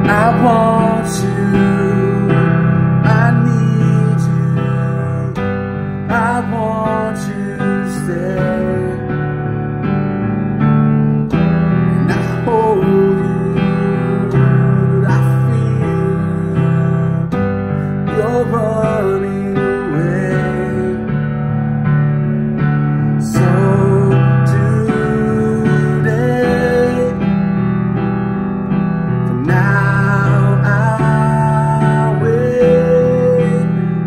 I want you, I need you, I want you to stay. And I hold you, I feel you're running away. So today, for now I'll wait.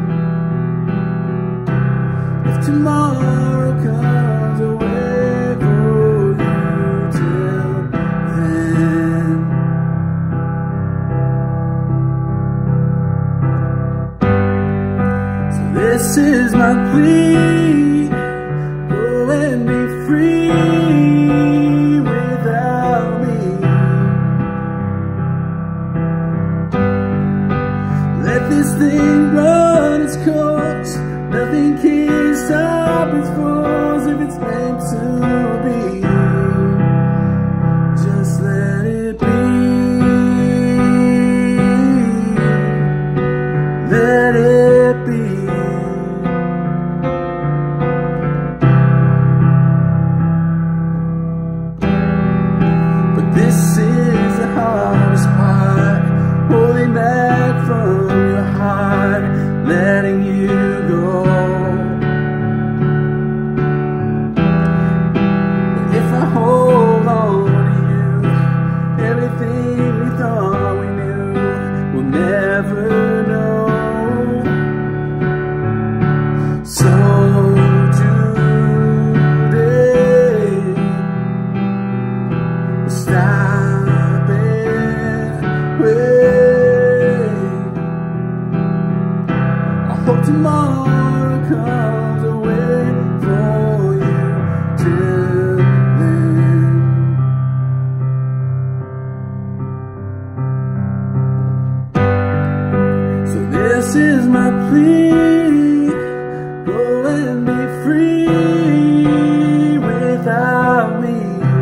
If tomorrow comes away for you till then, so this is my plea. Go and be free without me. Let this thing run its course. Nothing can stop its force if it's meant to be. Just let it be. Let it be. But this is the hardest part, holding back from your heart, letting you go. But if I hold on to you, everything we thought we knew, we'll never know. So today, we'll stop and wait. I hope tomorrow comes away for you till then. So this is my plea. Go and be free without me.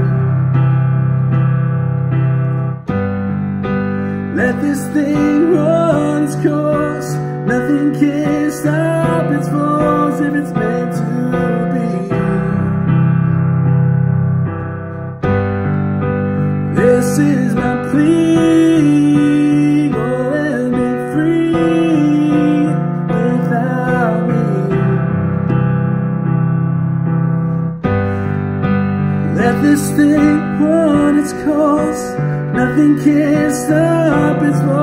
Let this thing run its course. Nothing can stop its force if it's meant to be. This is my plea. Go and be free without me. Let this thing run its course. Nothing can stop its force.